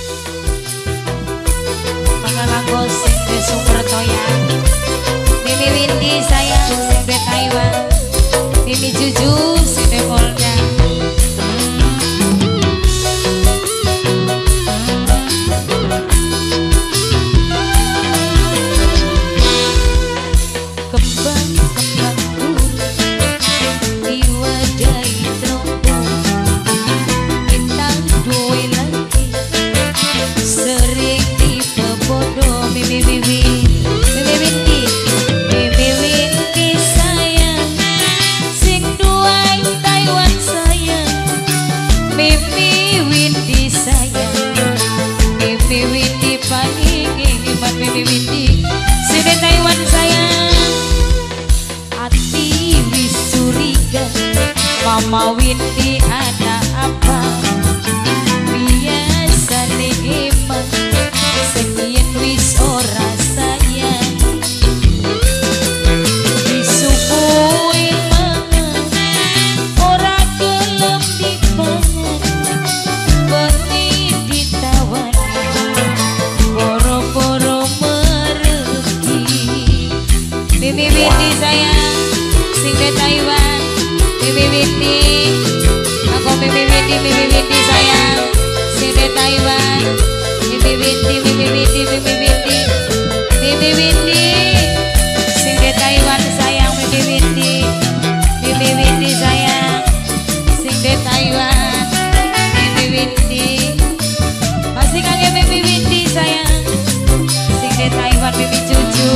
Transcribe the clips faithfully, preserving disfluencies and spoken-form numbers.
Manggalanggo sing de Sumertoya, Mimi Windy sayang sing de Taiwan, Mimi Juju sing de Polda. Mama Windy ada apa? Biasa nih emang sekian wis ora sayang. Disuguhi mangan ora gelem dipangan, bengi ditawani boro-boro mereki. Mimi Windy sayang sing de Taiwan, Mimi Windy, aku Mimi Windy, Mimi Windy sayang, sing de Taiwan, Mimi Windy, Mimi Windy, Mimi Windy, Mimi Windy, sing de Taiwan sayang, Mimi Windy, Mimi Windy sayang, sing de Taiwan, Mimi Windy, masih kangen Mimi Windy sayang, sing de Taiwan, Mimi Juju.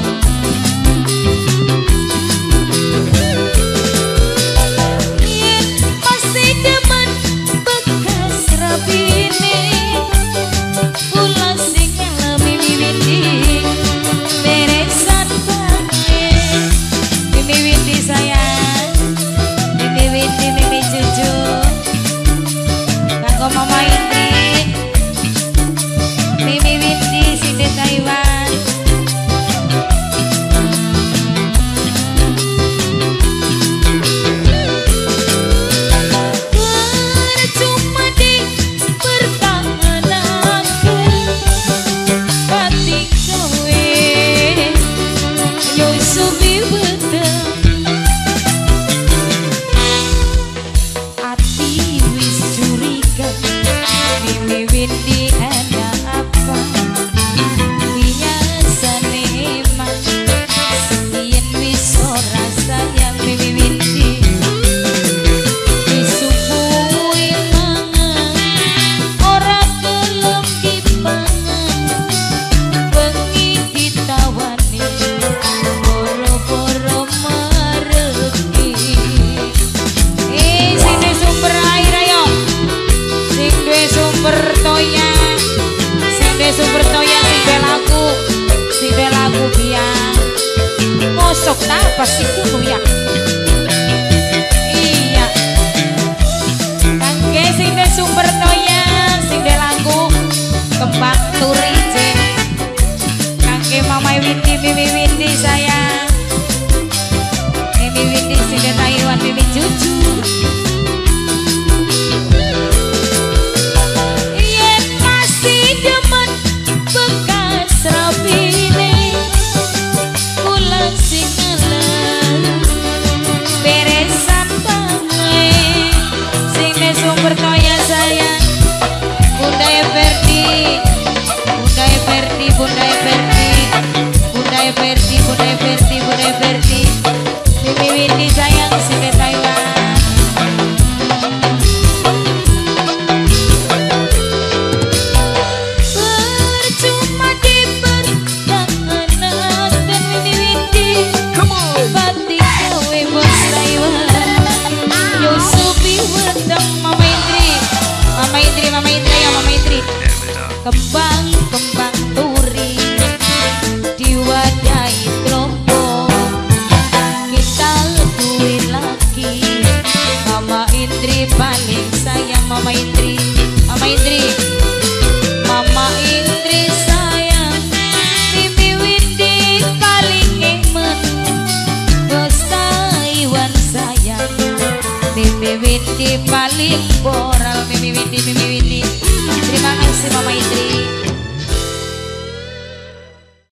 Sumertoya sing de lagu, sing de lagu biang ngosok napa sih kuno ya? Iya, kangge sing de Sumertoya sing de lagu kembang turi jeng, kangge Mama Windy, Mimi Windy sayang, Mimi Windy sing de Taiwan, Mimi Juju. Sumertoya sayang, Bunda Everdi, Bunda Everdi, Bunda Everdi, Bunda Everdi, Bunda Everdi, Bunda Everdi, Mimi Windy sayang, sing de Taiwan. Percuma dipertahankan dan Mimi Windy, pati kowe bos Taiwan, Yusufi wedang Mama Mama Indri, Mama Indri ya Mama Indri. Kembang-kembang turi diwadahi trompo, kita duit lagi. Mama Indri paling sayang, Mama Indri, Mama Indri, Mama Indri sayang, Mimi Windy paling emen, bos Taiwan sayang, Mimi Windy paling moral, Mimi Windy, Mimi Windy.